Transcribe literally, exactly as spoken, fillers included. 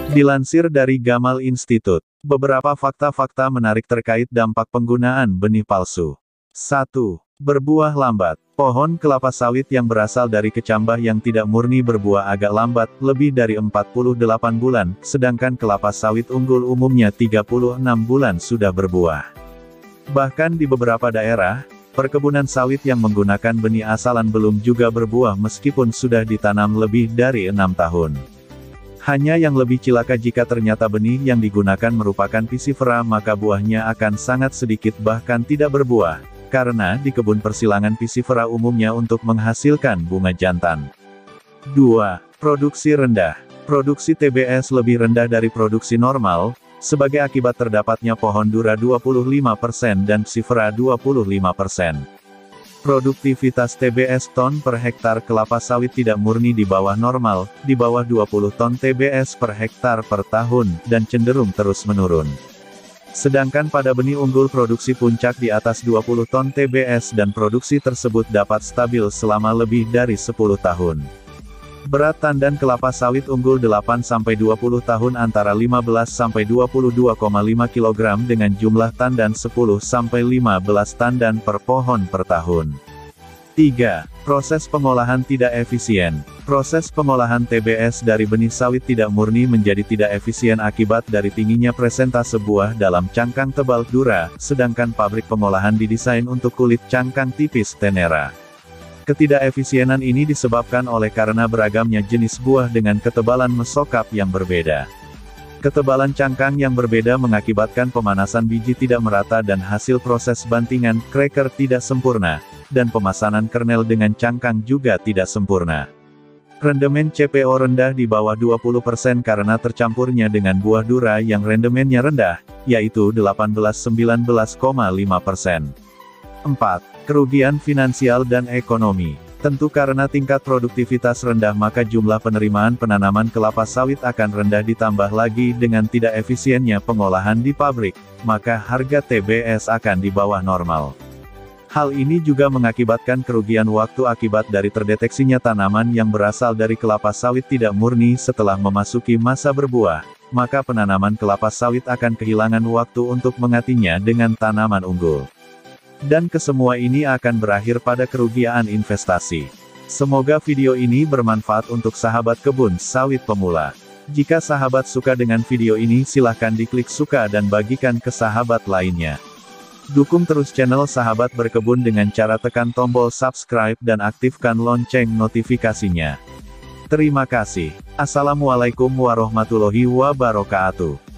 Dilansir dari Gamal Institute, beberapa fakta-fakta menarik terkait dampak penggunaan benih palsu. satu. Berbuah lambat. Pohon kelapa sawit yang berasal dari kecambah yang tidak murni berbuah agak lambat, lebih dari empat puluh delapan bulan, sedangkan kelapa sawit unggul umumnya tiga puluh enam bulan sudah berbuah. Bahkan di beberapa daerah, perkebunan sawit yang menggunakan benih asalan belum juga berbuah meskipun sudah ditanam lebih dari enam tahun. Hanya yang lebih cilaka jika ternyata benih yang digunakan merupakan Pisifera, maka buahnya akan sangat sedikit bahkan tidak berbuah, karena di kebun persilangan Pisifera umumnya untuk menghasilkan bunga jantan. dua. Produksi rendah. Produksi T B S lebih rendah dari produksi normal, sebagai akibat terdapatnya pohon dura dua puluh lima persen dan Pisifera dua puluh lima persen. Produktivitas T B S ton per hektar kelapa sawit tidak murni di bawah normal, di bawah dua puluh ton T B S per hektar per tahun, dan cenderung terus menurun. Sedangkan pada benih unggul produksi puncak di atas dua puluh ton T B S dan produksi tersebut dapat stabil selama lebih dari sepuluh tahun. Berat tandan kelapa sawit unggul delapan sampai dua puluh tahun antara lima belas sampai dua puluh dua koma lima kilogram dengan jumlah tandan sepuluh sampai lima belas tandan per pohon per tahun. tiga. Proses pengolahan tidak efisien. Proses pengolahan T B S dari benih sawit tidak murni menjadi tidak efisien akibat dari tingginya presentase buah dalam cangkang tebal dura, sedangkan pabrik pengolahan didesain untuk kulit cangkang tipis tenera. Ketidakefisienan ini disebabkan oleh karena beragamnya jenis buah dengan ketebalan mesokap yang berbeda. Ketebalan cangkang yang berbeda mengakibatkan pemanasan biji tidak merata dan hasil proses bantingan cracker tidak sempurna, dan pemasanan kernel dengan cangkang juga tidak sempurna. Rendemen C P O rendah di bawah dua puluh persen karena tercampurnya dengan buah dura yang rendemennya rendah, yaitu delapan belas sampai sembilan belas koma lima persen. empat. Kerugian finansial dan ekonomi. Tentu karena tingkat produktivitas rendah maka jumlah penerimaan penanaman kelapa sawit akan rendah, ditambah lagi dengan tidak efisiennya pengolahan di pabrik, maka harga T B S akan di bawah normal. Hal ini juga mengakibatkan kerugian waktu akibat dari terdeteksinya tanaman yang berasal dari kelapa sawit tidak murni setelah memasuki masa berbuah, maka penanaman kelapa sawit akan kehilangan waktu untuk menggantinya dengan tanaman unggul. Dan kesemua ini akan berakhir pada kerugian investasi. Semoga video ini bermanfaat untuk sahabat kebun sawit pemula. Jika sahabat suka dengan video ini silahkan diklik suka dan bagikan ke sahabat lainnya. Dukung terus channel sahabat berkebun dengan cara tekan tombol subscribe dan aktifkan lonceng notifikasinya. Terima kasih. Assalamualaikum warahmatullahi wabarakatuh.